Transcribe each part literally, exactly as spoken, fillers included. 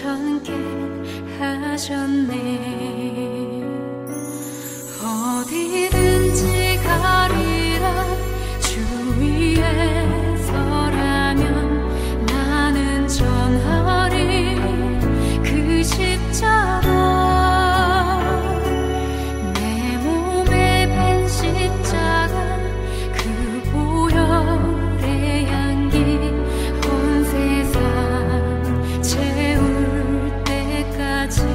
전케 하셨네. 어디든지 가리라 주 위에 서라면 나는 전하리 그 십자가. 내 몸에 밴 십자가 그 보혈의 향기 온 세상 채울 때까지.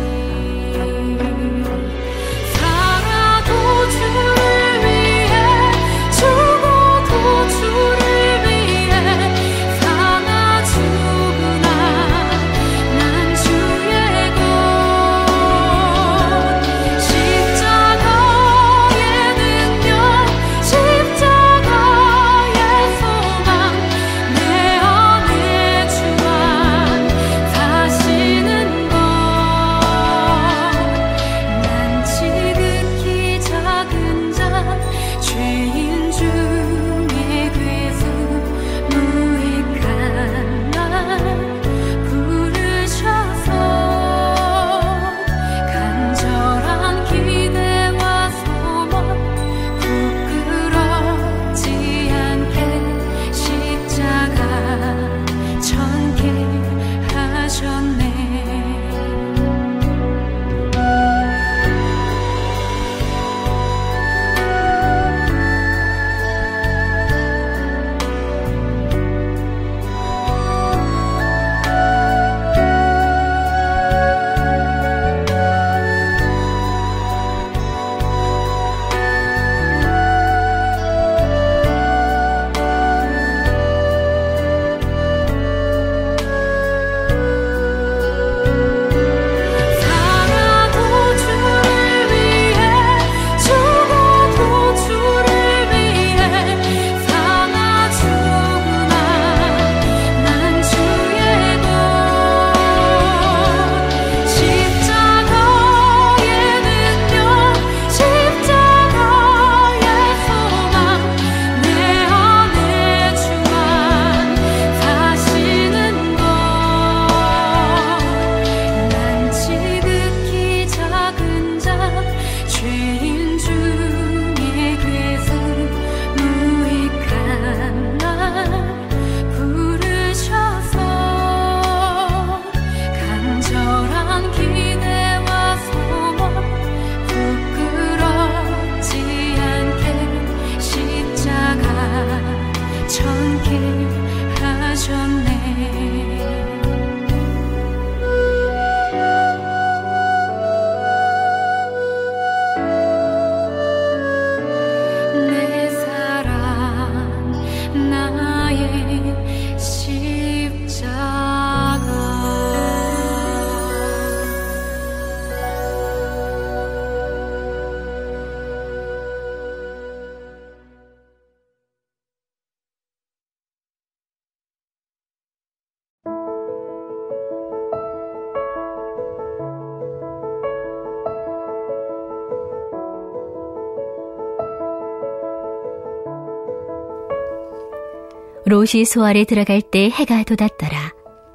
롯이 소알에 들어갈 때 해가 돋았더라.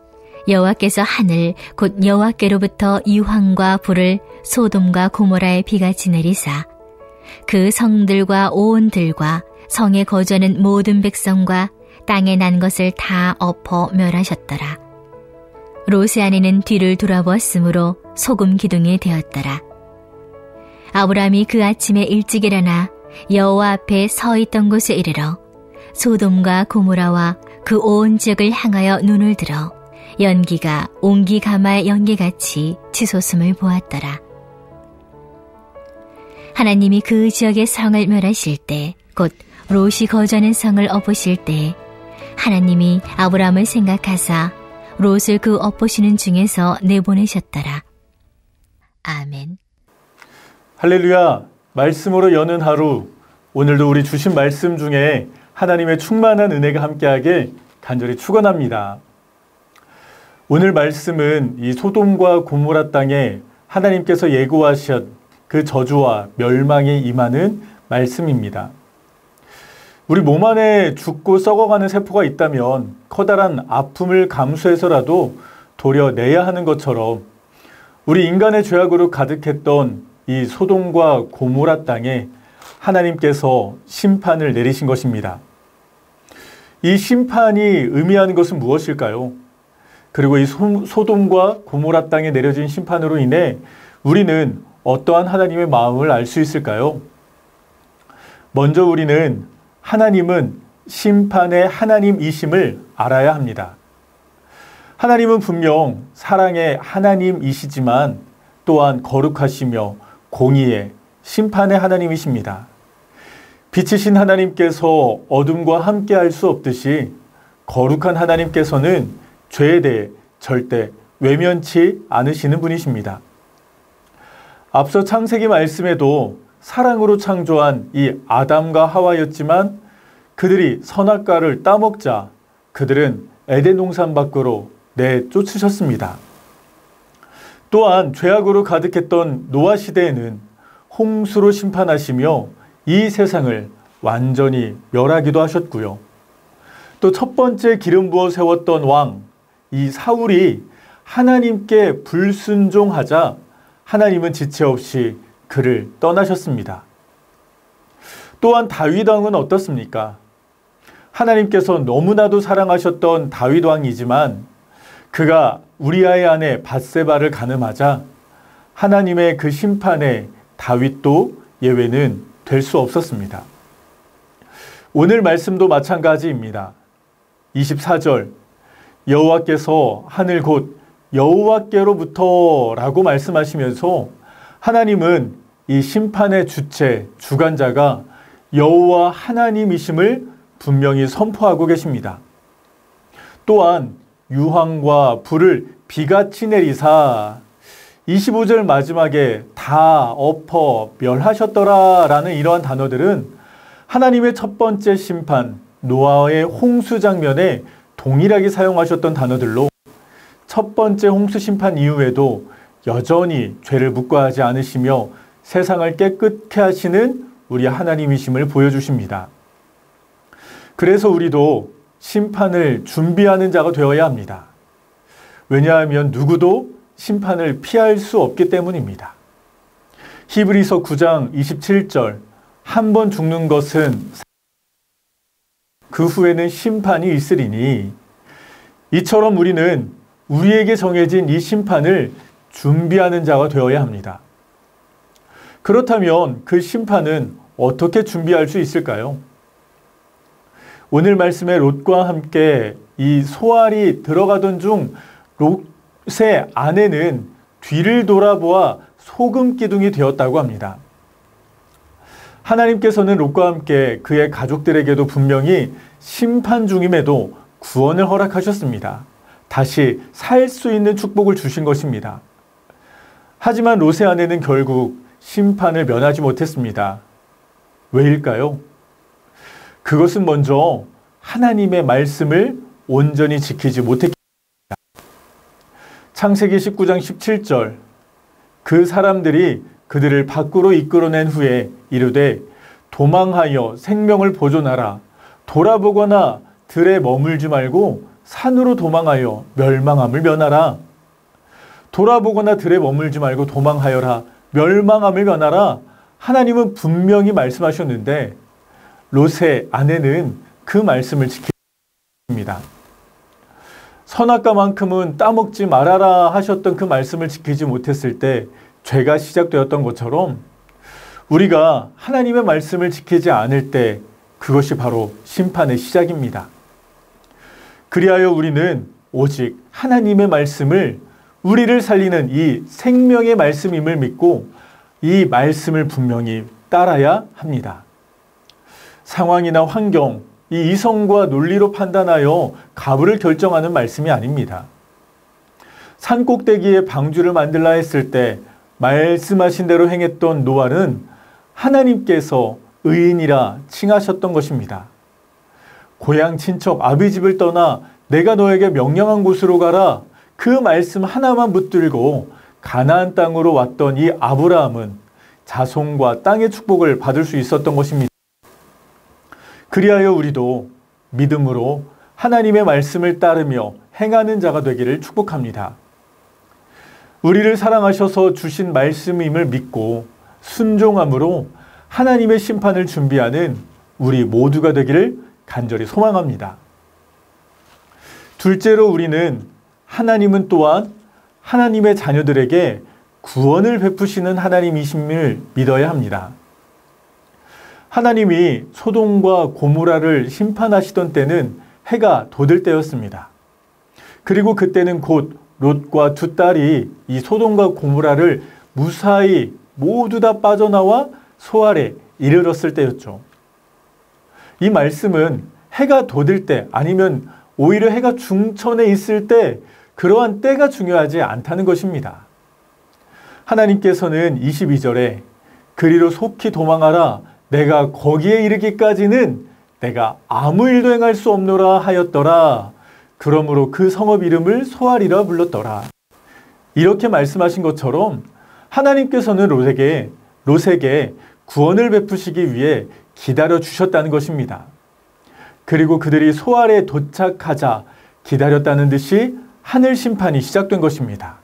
여호와께서 하늘 곧 여호와께로부터 이황과 불을 소돔과 고모라에 비같이 내리사 그 성들과 온 들과 성에 거주하는 모든 백성과 땅에 난 것을 다 엎어 멸하셨더라. 롯의 아내는 뒤를 돌아보았으므로 소금 기둥이 되었더라. 아브라함이 그 아침에 일찍 일어나 여호와 앞에 서 있던 곳에 이르러 소돔과 고모라와 그 온 지역을 향하여 눈을 들어 연기가 옹기 가마의 연기같이 치솟음을 보았더라. 하나님이 그 지역의 성을 멸하실 때, 곧 롯이 거주하는 성을 엎으실 때 하나님이 아브라함을 생각하사 롯을 그 엎으시는 중에서 내보내셨더라. 아멘. 할렐루야. 말씀으로 여는 하루, 오늘도 우리 주신 말씀 중에 하나님의 충만한 은혜가 함께하게 간절히 축원합니다. 오늘 말씀은 이 소돔과 고모라 땅에 하나님께서 예고하신 그 저주와 멸망이 임하는 말씀입니다. 우리 몸 안에 죽고 썩어가는 세포가 있다면 커다란 아픔을 감수해서라도 도려내야 하는 것처럼 우리 인간의 죄악으로 가득했던 이 소돔과 고모라 땅에 하나님께서 심판을 내리신 것입니다. 이 심판이 의미하는 것은 무엇일까요? 그리고 이 소돔과 고모라 땅에 내려진 심판으로 인해 우리는 어떠한 하나님의 마음을 알 수 있을까요? 먼저 우리는 하나님은 심판의 하나님이심을 알아야 합니다. 하나님은 분명 사랑의 하나님이시지만 또한 거룩하시며 공의의 심판의 하나님이십니다. 빛이신 하나님께서 어둠과 함께할 수 없듯이 거룩한 하나님께서는 죄에 대해 절대 외면치 않으시는 분이십니다. 앞서 창세기 말씀에도 사랑으로 창조한 이 아담과 하와였지만 그들이 선악과를 따먹자 그들은 에덴 동산 밖으로 내쫓으셨습니다. 또한 죄악으로 가득했던 노아 시대에는 홍수로 심판하시며 이 세상을 완전히 멸하기도 하셨고요. 또 첫 번째 기름 부어 세웠던 왕, 이 사울이 하나님께 불순종하자 하나님은 지체 없이 그를 떠나셨습니다. 또한 다윗 왕은 어떻습니까? 하나님께서 너무나도 사랑하셨던 다윗 왕이지만 그가 우리아의 아내 밧세바를 간음하자 하나님의 그 심판에 다윗도 예외는 될 수 없었습니다. 오늘 말씀도 마찬가지입니다. 이십사 절 여호와께서 하늘 곧 여호와께로부터 라고 말씀하시면서 하나님은 이 심판의 주체, 주관자가 여호와 하나님이심을 분명히 선포하고 계십니다. 또한 유황과 불을 비같이 내리사 이십오 절 마지막에 다 엎어 멸하셨더라 라는 이러한 단어들은 하나님의 첫 번째 심판 노아의 홍수 장면에 동일하게 사용하셨던 단어들로 첫 번째 홍수 심판 이후에도 여전히 죄를 묵과하지 않으시며 세상을 깨끗게 하시는 우리 하나님이심을 보여주십니다. 그래서 우리도 심판을 준비하는 자가 되어야 합니다. 왜냐하면 누구도 심판을 피할 수 없기 때문입니다. 히브리서 구 장 이십칠 절 한 번 죽는 것은 그 후에는 심판이 있으리니 이처럼 우리는 우리에게 정해진 이 심판을 준비하는 자가 되어야 합니다. 그렇다면 그 심판은 어떻게 준비할 수 있을까요? 오늘 말씀에 롯과 함께 이 소알이 들어가던 중 롯의 아내는 뒤를 돌아보아 소금 기둥이 되었다고 합니다. 하나님께서는 롯과 함께 그의 가족들에게도 분명히 심판 중임에도 구원을 허락하셨습니다. 다시 살 수 있는 축복을 주신 것입니다. 하지만 롯의 아내는 결국 심판을 면하지 못했습니다. 왜일까요? 그것은 먼저 하나님의 말씀을 온전히 지키지 못했기 때문입니다. 창세기 십구 장 십칠 절 그 사람들이 그들을 밖으로 이끌어낸 후에 이르되 도망하여 생명을 보존하라. 돌아보거나 들에 머물지 말고 산으로 도망하여 멸망함을 면하라. 돌아보거나 들에 머물지 말고 도망하여라. 멸망함을 면하라. 하나님은 분명히 말씀하셨는데 롯의 아내는 그 말씀을 지킵니다. 선악과만큼은 따먹지 말아라 하셨던 그 말씀을 지키지 못했을 때 죄가 시작되었던 것처럼 우리가 하나님의 말씀을 지키지 않을 때 그것이 바로 심판의 시작입니다. 그리하여 우리는 오직 하나님의 말씀을 우리를 살리는 이 생명의 말씀임을 믿고 이 말씀을 분명히 따라야 합니다. 상황이나 환경, 이 이성과 논리로 판단하여 가부를 결정하는 말씀이 아닙니다. 산 꼭대기에 방주를 만들라 했을 때 말씀하신 대로 행했던 노아는 하나님께서 의인이라 칭하셨던 것입니다. 고향 친척 아비집을 떠나 내가 너에게 명령한 곳으로 가라. 그 말씀 하나만 붙들고 가나안 땅으로 왔던 이 아브라함은 자손과 땅의 축복을 받을 수 있었던 것입니다. 그리하여 우리도 믿음으로 하나님의 말씀을 따르며 행하는 자가 되기를 축복합니다. 우리를 사랑하셔서 주신 말씀임을 믿고 순종함으로 하나님의 심판을 준비하는 우리 모두가 되기를 간절히 소망합니다. 둘째로 우리는 하나님은 또한 하나님의 자녀들에게 구원을 베푸시는 하나님이심을 믿어야 합니다. 하나님이 소돔과 고모라를 심판하시던 때는 해가 돋을 때였습니다. 그리고 그때는 곧 롯과 두 딸이 이 소돔과 고모라를 무사히 모두 다 빠져나와 소알에 이르렀을 때였죠. 이 말씀은 해가 돋을 때 아니면 오히려 해가 중천에 있을 때 그러한 때가 중요하지 않다는 것입니다. 하나님께서는 이십이 절에 그리로 속히 도망하라 내가 거기에 이르기까지는 내가 아무 일도 행할 수 없노라 하였더라. 그러므로 그 성읍 이름을 소알이라 불렀더라. 이렇게 말씀하신 것처럼 하나님께서는 롯에게, 롯에게 구원을 베푸시기 위해 기다려 주셨다는 것입니다. 그리고 그들이 소알에 도착하자 기다렸다는 듯이 하늘 심판이 시작된 것입니다.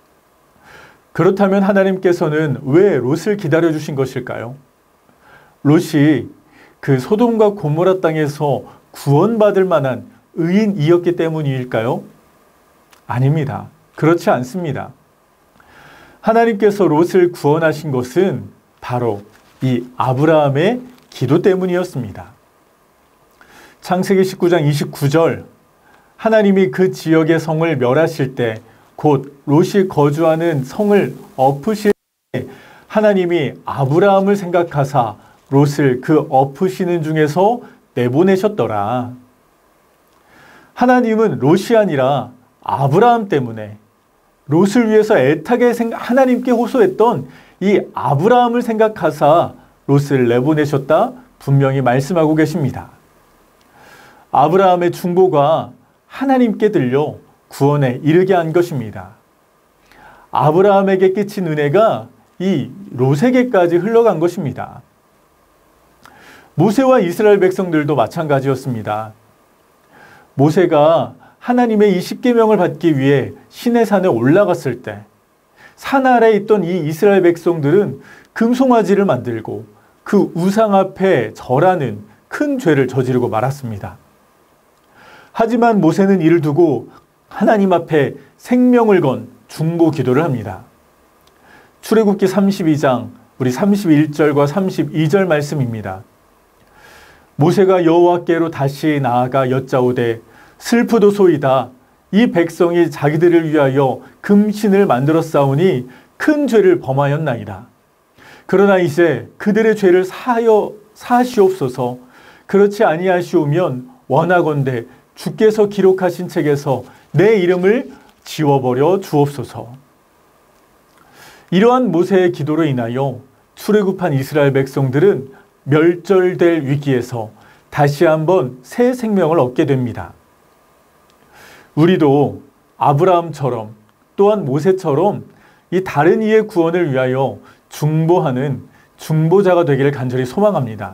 그렇다면 하나님께서는 왜 롯을 기다려 주신 것일까요? 롯이 그 소돔과 고모라 땅에서 구원받을 만한 의인이었기 때문일까요? 아닙니다. 그렇지 않습니다. 하나님께서 롯을 구원하신 것은 바로 이 아브라함의 기도 때문이었습니다. 창세기 십구 장 이십구 절 하나님이 그 지역의 성을 멸하실 때 곧 롯이 거주하는 성을 엎으실 때 하나님이 아브라함을 생각하사 롯을 그 엎으시는 중에서 내보내셨더라. 하나님은 롯이 아니라 아브라함 때문에 롯을 위해서 애타게 하나님께 호소했던 이 아브라함을 생각하사 롯을 내보내셨다 분명히 말씀하고 계십니다. 아브라함의 중보가 하나님께 들려 구원에 이르게 한 것입니다. 아브라함에게 끼친 은혜가 이 롯에게까지 흘러간 것입니다. 모세와 이스라엘 백성들도 마찬가지였습니다. 모세가 하나님의 이 십계명을 받기 위해 시내산에 올라갔을 때 산 아래에 있던 이 이스라엘 백성들은 금송아지를 만들고 그 우상 앞에 절하는 큰 죄를 저지르고 말았습니다. 하지만 모세는 이를 두고 하나님 앞에 생명을 건 중보 기도를 합니다. 출애굽기 삼십이 장 우리 삼십일 절과 삼십이 절 말씀입니다. 모세가 여호와께로 다시 나아가 여짜오되 슬프도소이다. 이 백성이 자기들을 위하여 금신을 만들었사오니 큰 죄를 범하였나이다. 그러나 이제 그들의 죄를 사하여 사하시옵소서. 그렇지 아니하시오면 원하건대 주께서 기록하신 책에서 내 이름을 지워버려 주옵소서. 이러한 모세의 기도로 인하여 출애굽한 이스라엘 백성들은 멸절될 위기에서 다시 한번 새 생명을 얻게 됩니다. 우리도 아브라함처럼 또한 모세처럼 이 다른 이의 구원을 위하여 중보하는 중보자가 되기를 간절히 소망합니다.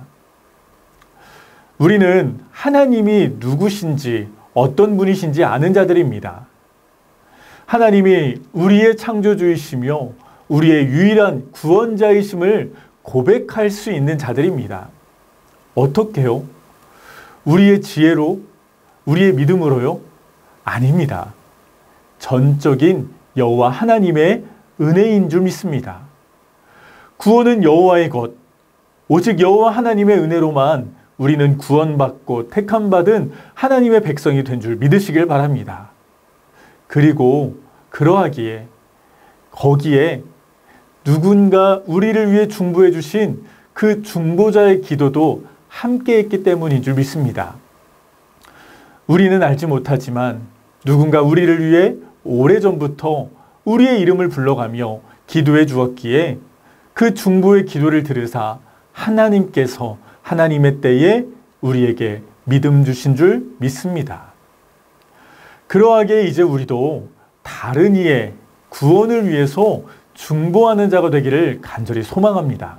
우리는 하나님이 누구신지 어떤 분이신지 아는 자들입니다. 하나님이 우리의 창조주이시며 우리의 유일한 구원자이심을 고백할 수 있는 자들입니다. 어떻게요? 우리의 지혜로? 우리의 믿음으로요? 아닙니다. 전적인 여호와 하나님의 은혜인 줄 믿습니다. 구원은 여호와의 것, 오직 여호와 하나님의 은혜로만 우리는 구원받고 택함받은 하나님의 백성이 된 줄 믿으시길 바랍니다. 그리고 그러하기에 거기에 누군가 우리를 위해 중보해 주신 그 중보자의 기도도 함께 했기 때문인 줄 믿습니다. 우리는 알지 못하지만 누군가 우리를 위해 오래전부터 우리의 이름을 불러가며 기도해 주었기에 그 중보의 기도를 들으사 하나님께서 하나님의 때에 우리에게 믿음 주신 줄 믿습니다. 그러하기에 이제 우리도 다른 이의 구원을 위해서 중보하는 자가 되기를 간절히 소망합니다.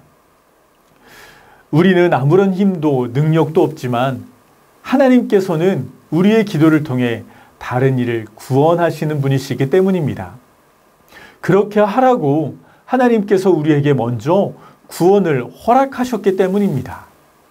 우리는 아무런 힘도 능력도 없지만 하나님께서는 우리의 기도를 통해 다른 이를 구원하시는 분이시기 때문입니다. 그렇게 하라고 하나님께서 우리에게 먼저 구원을 허락하셨기 때문입니다.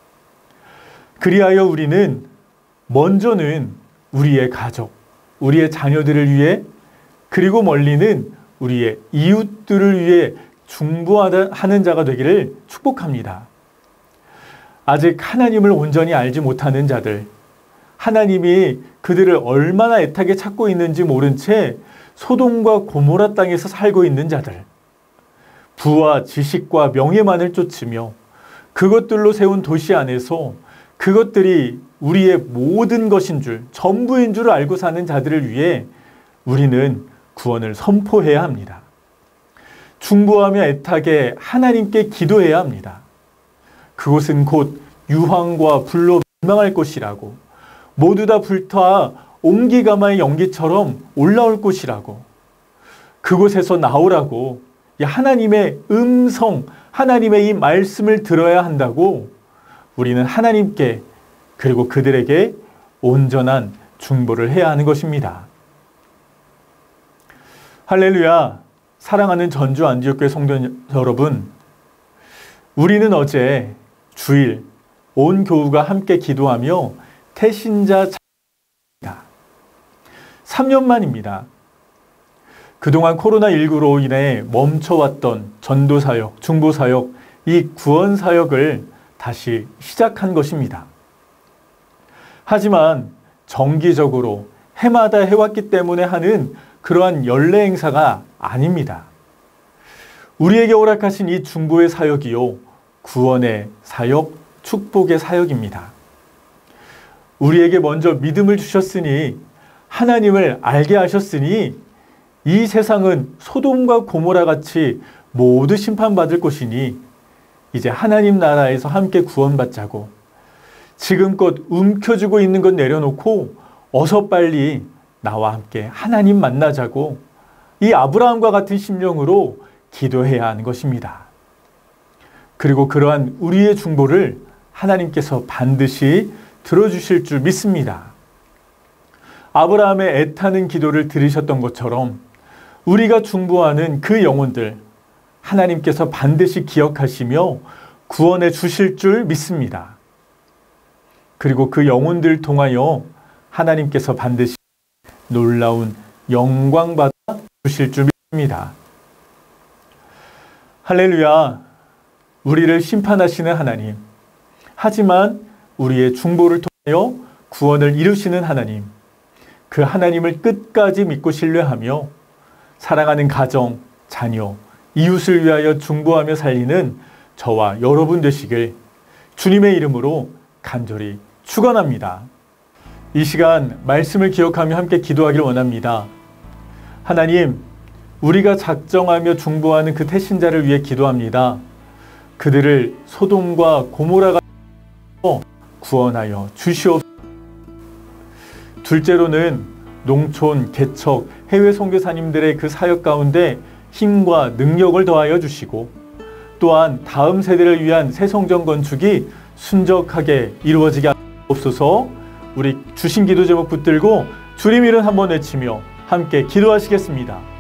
그리하여 우리는 먼저는 우리의 가족, 우리의 자녀들을 위해, 그리고 멀리는 우리의 이웃들을 위해 중보하는 자가 되기를 축복합니다. 아직 하나님을 온전히 알지 못하는 자들, 하나님이 그들을 얼마나 애타게 찾고 있는지 모른 채 소돔과 고모라 땅에서 살고 있는 자들, 부와 지식과 명예만을 쫓으며 그것들로 세운 도시 안에서 그것들이 우리의 모든 것인 줄, 전부인 줄 알고 사는 자들을 위해 우리는 구원을 선포해야 합니다. 중보하며 애타게 하나님께 기도해야 합니다. 그곳은 곧 유황과 불로 멸망할 곳이라고, 모두 다 불타 옹기가마의 연기처럼 올라올 곳이라고, 그곳에서 나오라고, 하나님의 음성, 하나님의 이 말씀을 들어야 한다고 우리는 하나님께, 그리고 그들에게 온전한 중보를 해야 하는 것입니다. 할렐루야. 사랑하는 전주 안디옥교회 성도 여러분, 우리는 어제 주일 온 교우가 함께 기도하며 태신자 찬양입니다. 삼 년 만입니다. 그동안 코로나십구로 인해 멈춰왔던 전도사역, 중보사역, 이 구원사역을 다시 시작한 것입니다. 하지만 정기적으로 해마다 해왔기 때문에 하는 그러한 연례 행사가 아닙니다. 우리에게 허락하신 이 중보의 사역이요, 구원의 사역, 축복의 사역입니다. 우리에게 먼저 믿음을 주셨으니, 하나님을 알게 하셨으니, 이 세상은 소돔과 고모라 같이 모두 심판받을 곳이니 이제 하나님 나라에서 함께 구원받자고, 지금껏 움켜쥐고 있는 것 내려놓고 어서 빨리 나와 함께 하나님 만나자고, 이 아브라함과 같은 심령으로 기도해야 하는 것입니다. 그리고 그러한 우리의 중보를 하나님께서 반드시 들어주실 줄 믿습니다. 아브라함의 애타는 기도를 들으셨던 것처럼 우리가 중보하는 그 영혼들, 하나님께서 반드시 기억하시며 구원해 주실 줄 믿습니다. 그리고 그 영혼들 통하여 하나님께서 반드시 놀라운 영광 받아 주실 줄 믿습니다. 할렐루야. 우리를 심판하시는 하나님, 하지만 우리의 중보를 통하여 구원을 이루시는 하나님, 그 하나님을 끝까지 믿고 신뢰하며 사랑하는 가정, 자녀, 이웃을 위하여 중보하며 살리는 저와 여러분 되시길 주님의 이름으로 간절히 축원합니다. 이 시간 말씀을 기억하며 함께 기도하길 원합니다. 하나님, 우리가 작정하며 중보하는 그 태신자를 위해 기도합니다. 그들을 소돔과 고모라가 구원하여 주시옵소서. 둘째로는 농촌, 개척, 해외 선교사님들의 그 사역 가운데 힘과 능력을 더하여 주시고, 또한 다음 세대를 위한 새 성전 건축이 순적하게 이루어지게 하옵소서. 우리 주신 기도 제목 붙들고 주님 이름 한번 외치며 함께 기도하시겠습니다.